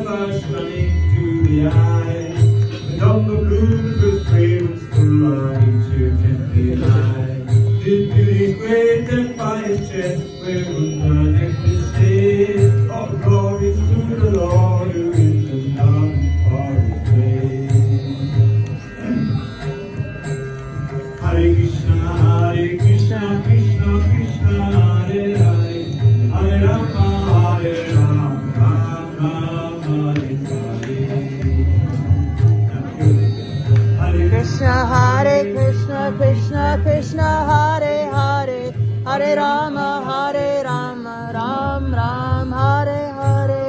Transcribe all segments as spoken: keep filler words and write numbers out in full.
flash running to the eye, and on the blooms with fragrance full of nature can be alive. His beauty great and by his chest, where would the necklace stay? All glories to the Lord who is the love for his grace. Hare Krishna, Hare Krishna, Krishna Krishna, Hare Hare, Hare Rama, Hare Rama, Rama Rama, Hare Krishna, Hare Krishna, Krishna Krishna, Hare Hare, Hare Rama, Hare Rama, Ram Ram, Hare Hare.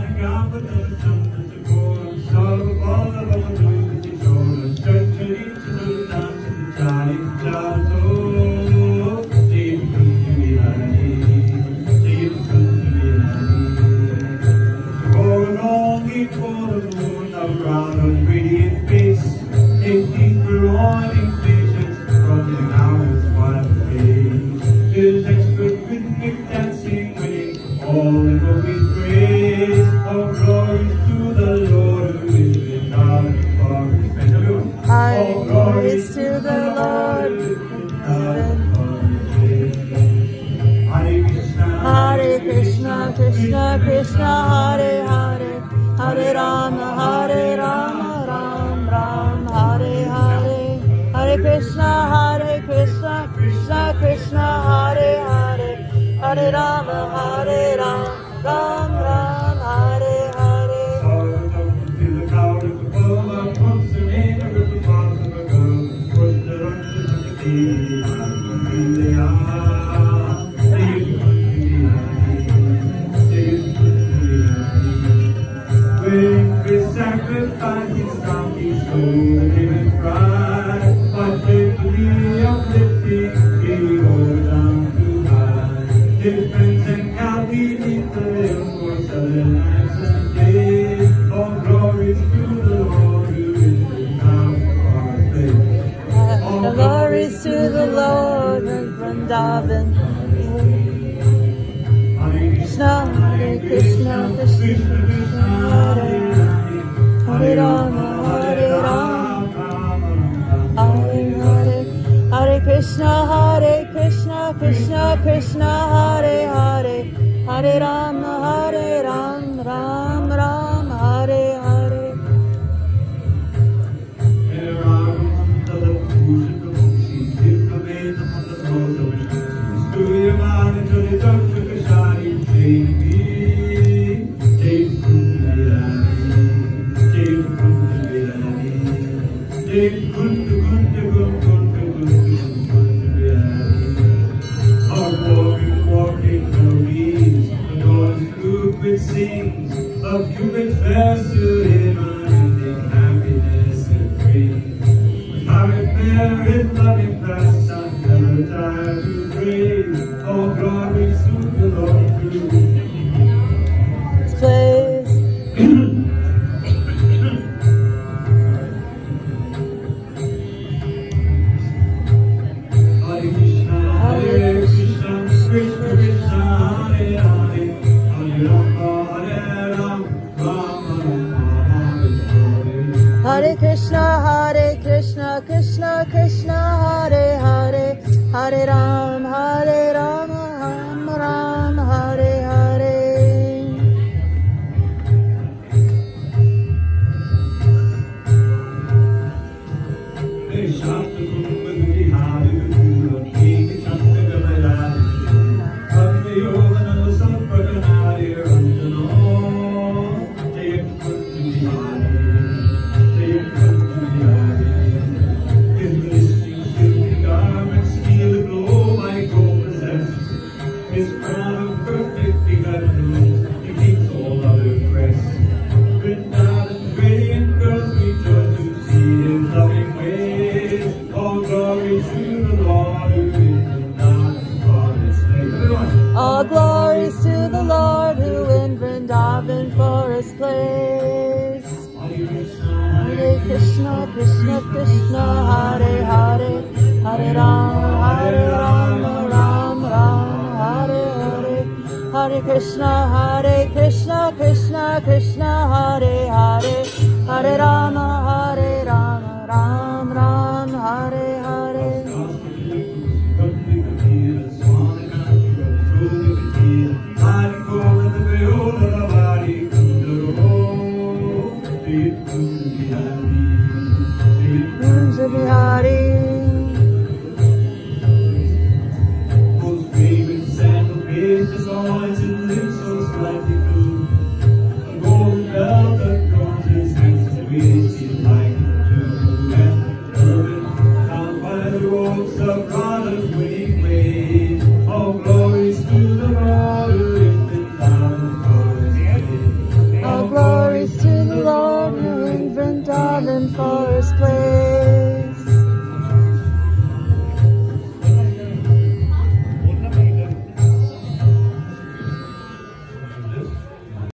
Around a radiant face, a deeper warning visions from the hour's wild face. His expert rhythmic dancing, winning all in his praise. All glories to the Lord who is with God for his faith. All glories to the Lord who is with God for his faith. Hare Krishna, Hare Krishna, Krishna Krishna, Hare Hare, Hare Rama, Hare Rama, Ram Ram, Hare Hare. Hare Krishna, Hare Krishna, Krishna Krishna, Hare Hare, Hare Rama, Hare Ram, Ram Ram, Hare Hare. sorrow jumped to the cloud of the full of once a name of the thoughts of a girl. Was the lunches of the tea, and the ah, they used to be, they used to be. When Chris sacrificed his donkey, so the living cried, but faithfully uplifting, he goes down to high. His friends and cow beneath the hill for southern nights and days. All glories to the Lord who is the town of our faith. All glories to the Lord in Vrindavan. Krishna, Hare Krishna, Krishna Krishna, Hare Hare, Hare Rama, Hare Rama, Hare Hare. Hare Krishna, Hare Krishna, Krishna Krishna, Hare Hare, Hare Rama, Hare Ram, Ram Ram, Hare Hare. Sings of Cupid's verse to him, unending happiness it brings. How it bear his loving past, and never tire to praise. All glories to the Lord through This place. Hare Krishna, Hare Krishna, Krishna Krishna, Hare Hare, Hare Rama, Hare Rama, Hare Krishna, Hare Krishna, Krishna Krishna, Hare Hare, Hare Ram, Hare Rama, Ram Ram, Hare Hare. His crown of perfect begotten, he keeps all other crests. Vrindavan's radiant girls rejoice to see his loving ways. All glory to the Lord who is Vrindavan for his place. All glories to the Lord who in Vrindavan for his place. Hare Krishna, Krishna Krishna, Hare Hare, Hare Rama, Hare Rama, Ram Ram, Hare Hare. Hare Krishna, Hare Krishna, Krishna Krishna, Hare Hare Rama, Hare Rama, Ram Ram, Hare Hare. Kunja Bihari. Most fragrant sandal bears his eyes and lips so slightly blue. A golden belt that goes his hands to reach his like to. And turban down by the roads of Radha's winning ways. All glories to the Lord who infant down for his place. All glories to the Lord who infant darling for his place.